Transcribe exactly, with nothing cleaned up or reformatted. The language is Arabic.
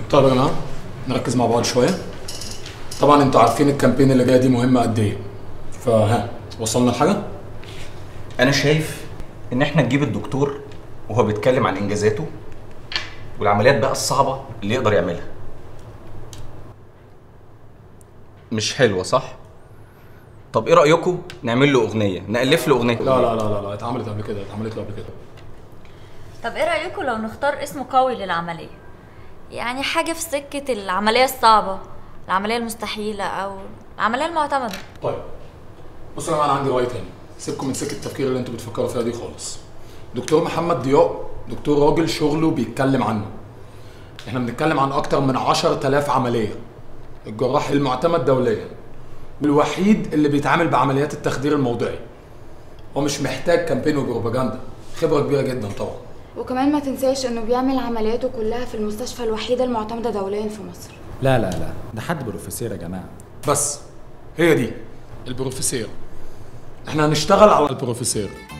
طيب يا جماعه نركز مع بعض شويه. طبعا انتوا عارفين الكامبين اللي جايه دي مهمه قد ايه، فها وصلنا لحاجه؟ انا شايف ان احنا نجيب الدكتور وهو بيتكلم عن انجازاته والعمليات بقى الصعبه اللي يقدر يعملها. مش حلوه صح؟ طب ايه رايكم نعمل له اغنيه، نالف له اغنيه؟ لا لا لا لا لا اتعملت قبل كده، اتعملت له قبل كده. طب ايه رايكم لو نختار اسم قوي للعمليه؟ يعني حاجه في سكه العمليه الصعبه، العمليه المستحيله، او العمليه المعتمده. طيب بصوا يا جماعه، انا عندي راي تاني، سيبكم من سكه التفكير اللي انتوا بتفكروا فيها دي خالص. دكتور محمد ضياء دكتور راجل شغله بيتكلم عنه. احنا بنتكلم عن اكتر من عشرة آلاف عمليه، الجراح المعتمد دوليا والوحيد اللي بيتعامل بعمليات التخدير الموضعي. هو مش محتاج كامبين وبروباجندا، خبره كبيره جدا طبعا. وكمان ما تنساش انه بيعمل عملياته كلها في المستشفى الوحيده المعتمده دوليا في مصر. لا لا لا، ده حد بروفيسور يا جماعه. بس هي دي البروفيسور، احنا هنشتغل على البروفيسور.